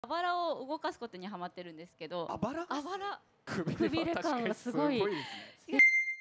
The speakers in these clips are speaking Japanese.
あばらを動かすことにハマってるんですけど、 あばらくびれ感がすごい。 ですね。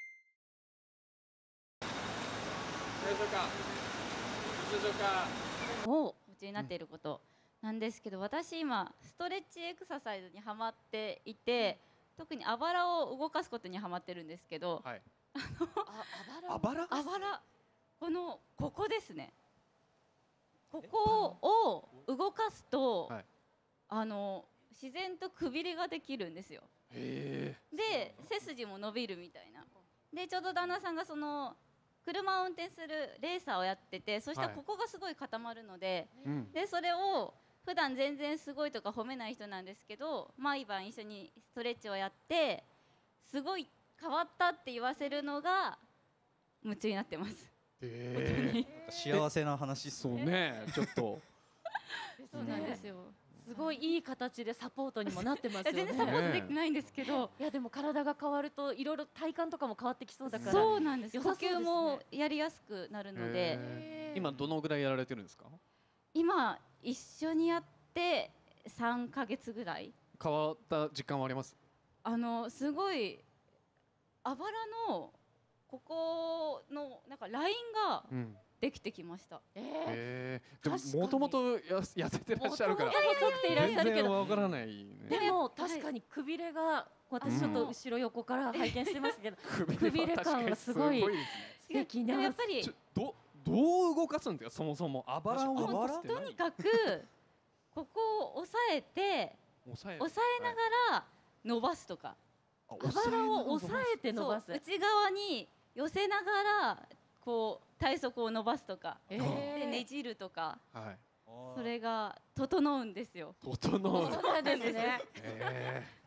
お、 夢中になっていることなんですけど、私今ストレッチエクササイズにハマっていて、特にあばらを動かすことにハマってるんですけど、 はい。 あばら。 あばら？ ここですね。ここを動かすと、 はい。 自然とくびれができるんですよ。 へで背筋も伸びるみたいな。でちょうど旦那さんがその車を運転するレーサーをやってて、そしたらここがすごい固まるので、でそれを普段全然すごいとか褒めない人なんですけど、毎晩一緒にストレッチをやってすごい変わったって言わせるのが夢中になってます。 幸せな話。 そうね、ちょっと。 そうなんですよ。 すごいいい形でサポートにもなってますよね。 全然サポートできてないんですけど、 いやでも体が変わるといろいろ体感とかも変わってきそうだから。 そうなんです。呼良さそうですね吸もやりやすくなるので、 今どのぐらいやられてるんですか？ 今一緒にやって3ヶ月ぐらい。 変わった実感はあります？ すごいあばらのここのなんかラインができてきました。 でももともと痩せてらっしゃるから細くていらっしゃるけど、 全然わからないね。 でも確かにくびれが、私ちょっと後ろ横から拝見してますけど、くびれ感がすごい素敵な。 やっぱりどう動かすんですか、そもそもあばらを動かすって何？ とにかくここを押さえて押さえながら伸ばすとか、 あばらを押さえて伸ばす、 内側に寄せながらこう体側を伸ばすとか、でねじるとか、それが整うんですよ。 整う。 そうなんですね。